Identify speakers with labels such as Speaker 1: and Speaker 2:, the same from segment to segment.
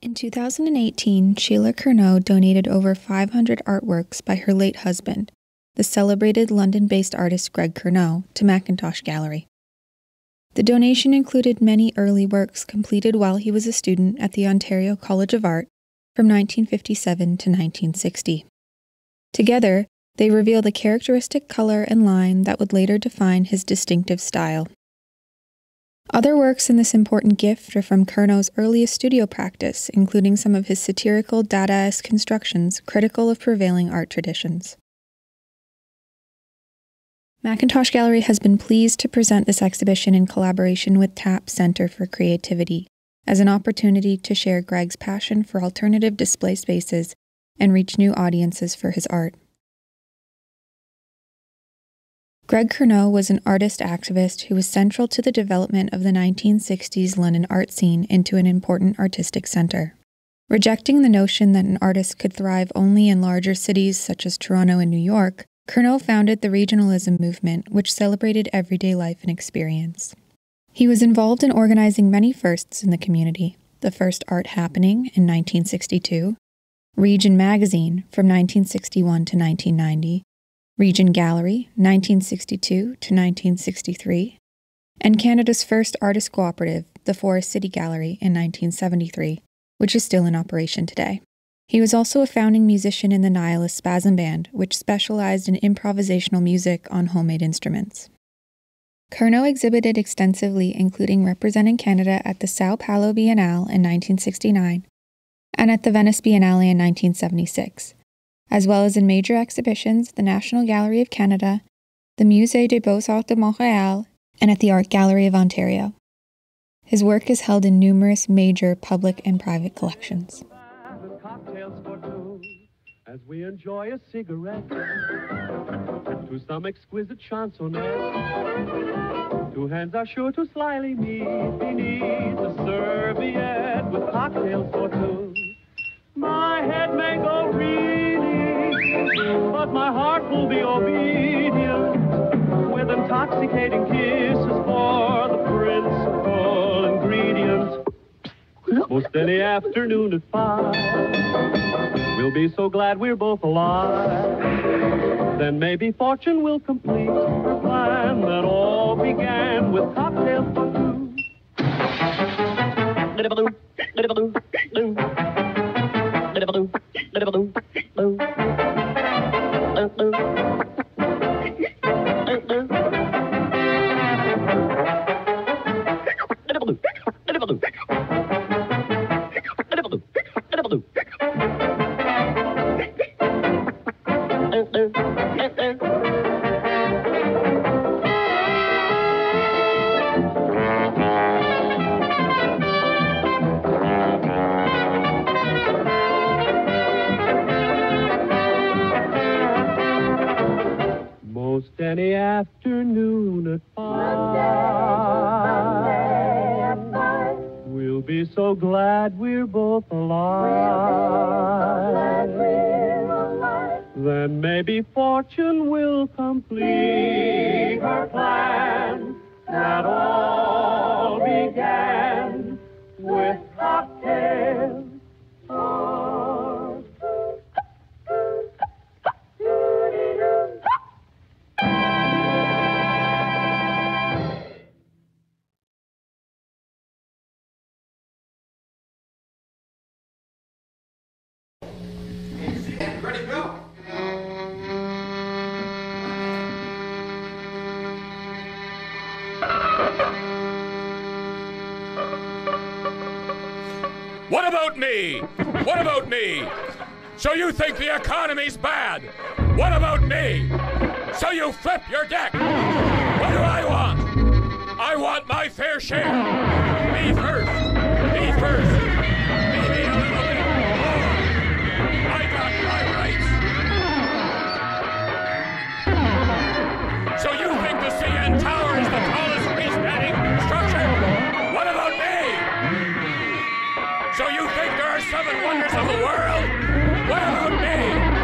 Speaker 1: In 2018, Sheila Curnoe donated over 500 artworks by her late husband, the celebrated London-based artist Greg Curnoe, to McIntosh Gallery. The donation included many early works completed while he was a student at the Ontario College of Art from 1957 to 1960. Together, they reveal the characteristic color and line that would later define his distinctive style. Other works in this important gift are from Curnoe's earliest studio practice, including some of his satirical Dadaist constructions critical of prevailing art traditions. McIntosh Gallery has been pleased to present this exhibition in collaboration with TAP Center for Creativity as an opportunity to share Greg's passion for alternative display spaces and reach new audiences for his art. Greg Curnoe was an artist activist who was central to the development of the 1960s London art scene into an important artistic center. Rejecting the notion that an artist could thrive only in larger cities such as Toronto and New York, Curnoe founded the Regionalism movement, which celebrated everyday life and experience. He was involved in organizing many firsts in the community: the first art happening in 1962, Region magazine from 1961 to 1990, Region Gallery, 1962 to 1963, and Canada's first artist cooperative, the Forest City Gallery, in 1973, which is still in operation today. He was also a founding musician in the Nihilist Spasm Band, which specialized in improvisational music on homemade instruments. Curnoe exhibited extensively, including representing Canada at the Sao Paulo Biennale in 1969 and at the Venice Biennale in 1976. As well as in major exhibitions at the National Gallery of Canada, the Musée des Beaux-Arts de Montréal, and at the Art Gallery of Ontario. His work is held in numerous major public and private collections.
Speaker 2: As we enjoy a cigarette to some exquisite chansonette, two hands are sure to slyly meet beneath a serviette with cocktails for two. My head may go reeling, but my heart will be obedient, with intoxicating kisses for the principal ingredient. Most any afternoon at 5, we'll be so glad we're both alive. Then maybe fortune will complete the plan that all began with cocktails for two. Most any afternoon at 5, we'll be so glad we're both alive. Then maybe fortune will complete her plan that all began with cocktails for two.
Speaker 3: Ready to go.
Speaker 4: What about me? What about me? So you think the economy's bad? What about me? So you flip your deck? What do I want? I want my fair share. Me first. Me first. Maybe a little bit more. I got my rights. So you think the CN Tower is the tallest freestanding structure? What about me? So you think there are 7 wonders of the world? What about me?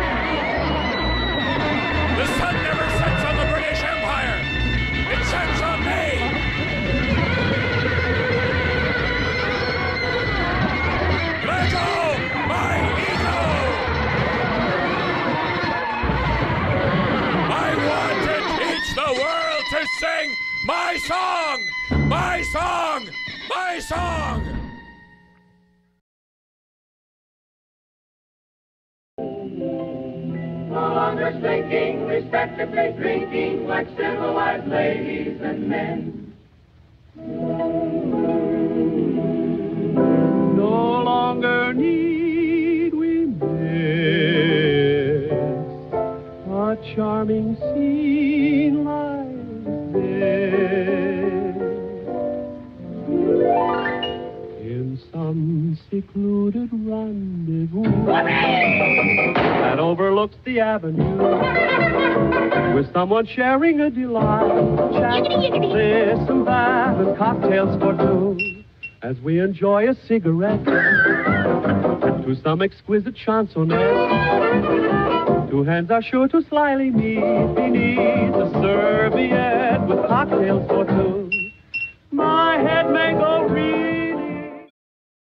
Speaker 4: The sun never sets on the British Empire. It sets on me. sing my song! My song! My song!
Speaker 2: No longer slinking, respectably drinking like civilized ladies and men. No longer need we miss a charming scene like this in some secluded rendezvous that overlooks the avenue, with someone sharing a delight, chat this and that, and cocktails for two, as we enjoy a cigarette to some exquisite chansonette. Two hands are sure to slyly meet beneath a serviette with cocktails for two.